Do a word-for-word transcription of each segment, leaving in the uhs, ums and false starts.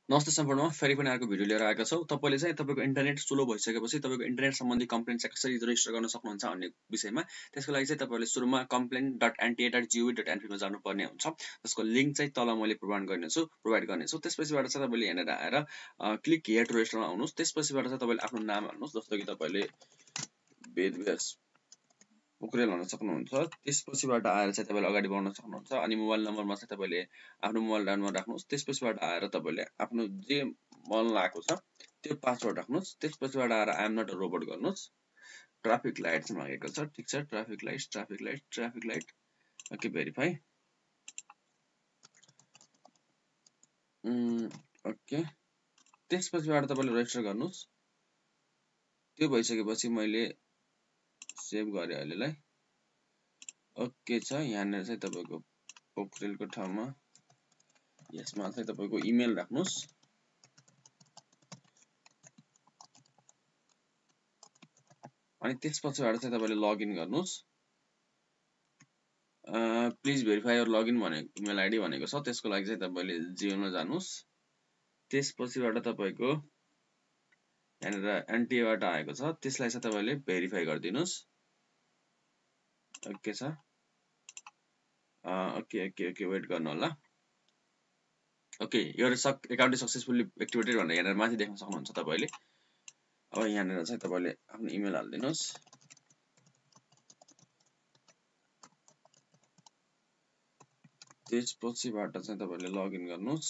नमस्ते सम्पूर्णमा फेरि पनि अर्को भिडियो लिएर आएका छौँ। तपाईँले चाहिँ तपाईँको इन्टरनेट स्लो भइसकेपछि तपाईँको इन्टरनेट सम्बन्धी कम्प्लेन चाहिँ कसरी रेजिस्टर गर्न सक्नुहुन्छ भन्ने विषयमा, त्यसको लागि चाहिँ तपाईँले सुरुमा complain dot NTA dot gov dot एनपीमा जानुपर्ने हुन्छ। त्यसको लिङ्क चाहिँ तल मैले प्रोभाइड गर्नेछु प्रोभाइड गर्नेछु त्यसपछिबाट चाहिँ तपाईँले यहाँनिर आएर क्लिक हियर टु रेजिस्टरमा आउनुहोस्। त्यसपछिबाट चाहिँ तपाईँले आफ्नो नाम हाल्नुहोस्, जस्तो कि तपाईँले वेदव्यास पोखरेल भन्न सक्नुहुन्छ। त्यसपछिबाट आएर चाहिँ तपाईँले अगाडि बढ्न सक्नुहुन्छ। अनि मोबाइल नम्बरमा चाहिँ तपाईँले आफ्नो मोबाइल नम्बर राख्नुहोस्। त्यसपछिबाट आएर तपाईँले आफ्नो जे मन लागेको छ त्यो पासवर्ड राख्नुहोस्। त्यसपछिबाट आएर I am not a robot गर्नुहोस्। ट्राफिक लाइट चाहिँ मागेको छ, ठिक छ। Traffic light traffic light traffic light okay, verify okay. त्यसपछिबाट तपाईँले रेजिस्टर गर्नुहोस्। त्यो भइसकेपछि मैले सेभ गरेँ अहिलेलाई, ओके छ। यहाँनिर चाहिँ तपाईँको पोखरेलको ठाउँमा यसमा चाहिँ तपाईँको इमेल राख्नुहोस्। अनि त्यसपछिबाट चाहिँ तपाईँले लगइन गर्नुहोस्। प्लिज भेरिफाई योर लगइन भने इमेल आइडी भनेको छ, त्यसको लागि चाहिँ तपाईँले जियोमा जानुहोस्। त्यसपछिबाट तपाईँको यहाँनिर एनटिएबाट आएको छ, त्यसलाई चाहिँ तपाईँले भेरिफाई गरिदिनुहोस्। ओके छ, ओके ओके ओके वेट गर्नु होला। ओके, यो सक एकाउन्ट सक्सेसफुल्ली एक्टिभेटेड भनेर यहाँनिर माथि देख्न सक्नुहुन्छ तपाईँले। अब यहाँनिर चाहिँ तपाईँले आफ्नो इमेल हालिदिनुहोस्। त्यसपछिबाट चाहिँ तपाईँले लगइन गर्नुहोस्।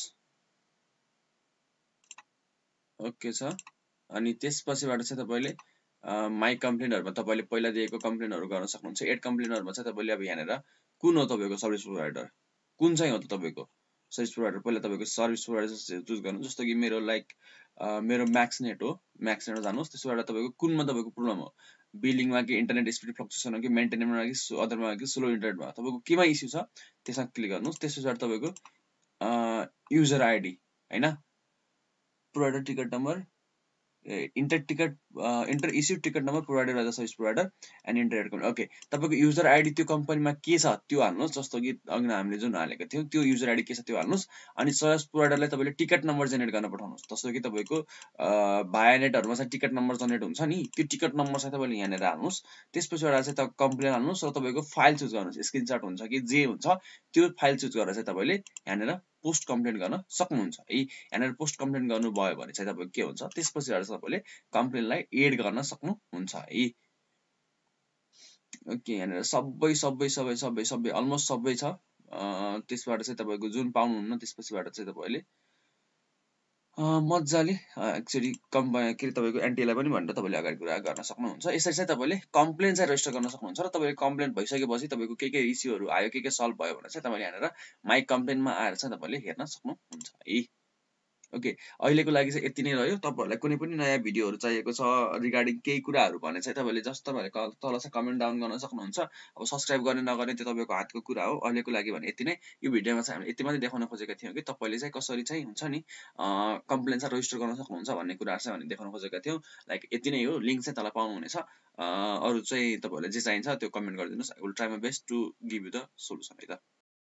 ओके छ। अनि त्यसपछिबाट चाहिँ तपाईँले माई कम्प्लेनहरुमा तपाईँले पहिला दिएको कम्प्लेनहरु गर्न सक्नुहुन्छ। एड कम्प्लेनहरुमा चाहिँ तपाईँले अब यहाँनिर कुन हो तपाईँको सर्भिस प्रोभाइडर, कुन चाहिँ हो त तपाईँको सर्भिस प्रोभाइडर, पहिला तपाईँको सर्भिस प्रोभाइडर चुज गर्नु। जस्तो कि मेरो लाइक मेरो म्याक्स नेट हो, म्याक्स नेट जानुहोस्। त्यसबाट तपाईँको कुनमा तपाईँको प्रब्लम हो, बिलिङमा कि इन्टरनेट स्पिड फ्लक्चुएसन हो कि मेन्टेनेन्समा कि अदरमा कि स्लो इन्टरनेटमा, तपाईँको केमा इस्यु छ त्यसमा क्लिक गर्नुहोस्। त्यसपछि तपाईँको युजर आइडी हैन, provider ticket number, enter ticket enter issue ticket number provided by the service provider and internet company. Okay, तपाईँको युजर आइडी त्यो कम्पनीमा के छ त्यो हाल्नुहोस्। जस्तो कि अघि हामीले जुन हालेको थियौँ त्यो युजर आइडी के छ त्यो हाल्नुहोस्। अनि सर्भिस प्रोभाइडरलाई तपाईँले टिकट नम्बर जेनेरेट गर्न पठाउनुहोस्। जस्तो कि तपाईँको भाया नेटहरुमा चाहिँ टिकट नम्बर जेनेरेट हुन्छ नि, त्यो टिकट नम्बर चाहिँ तपाईँले यहाँनिर हाल्नुहोस्। त्यसपछिबाट चाहिँ तपाईँ कम्प्लेन हाल्नुहोस् र तपाईँको फाइल चुज गर्नुहोस्। स्क्रिनशट हुन्छ कि जे हुन्छ त्यो फाइल चुज गरेर चाहिँ तपाईँले यहाँनिर पोस्ट कम्प्लेन गर्न सक्नुहुन्छ है। यहाँनिर पोस्ट कम्प्लेन गर्नुभयो भने चाहिँ तपाईँको के हुन्छ, त्यसपछिबाट तपाईँले कम्प्लेनलाई एड गर्न सक्नुहुन्छ है। ओके, यहाँनिर सबै सबै सबै सबै सबै अलमोस्ट सबै छ। त्यसबाट चाहिँ तपाईँको जुन पाउनुहुन्न त्यसपछिबाट चाहिँ तपाईँले मजाले एक्चुअली कम्पनी के तपाईँको एनटिएलाई पनि भनेर तपाईँले अगाडि कुरा गर्न सक्नुहुन्छ। यसरी चाहिँ तपाईँले कम्प्लेन चाहिँ रेजिस्टर गर्न सक्नुहुन्छ। र तपाईँले कम्प्लेन भइसकेपछि तपाईँको के के इस्युहरू आयो, के के सल्भ भयो भने चाहिँ तपाईँले यहाँनिर माई कम्प्लेनमा आएर चाहिँ तपाईँले हेर्न सक्नुहुन्छ है। ओके, अहिलेको लागि चाहिँ यति नै रह्यो। तपाईहरुलाई कुनै पनि नयाँ भिडियोहरू चाहिएको छ रिगार्डिङ केही कुराहरू भने चाहिँ तपाईँले जस्ट तपाईँले तल चाहिँ कमेन्ट डाउन गर्न सक्नुहुन्छ। अब सब्स्क्राइब गर्ने नगर्ने त्यो तपाईँको हातको कुरा हो। अहिलेको लागि भने यति नै। यो भिडियोमा चाहिँ हामी यति मात्रै देखाउन खोजेका थियौँ कि तपाईँले चाहिँ कसरी चाहिँ हुन्छ नि कम्प्लेन चाहिँ रजिस्टर गर्न सक्नुहुन्छ भन्ने कुराहरू चाहिँ हामीले देखाउन खोजेका थियौँ। लाइक यति नै हो, लिङ्क चाहिँ तल पाउनुहुनेछ। अरू चाहिँ तपाईँहरूलाई जे चाहिन्छ त्यो कमेन्ट गरिदिनुहोस्। I will try my best to give you the solution है त।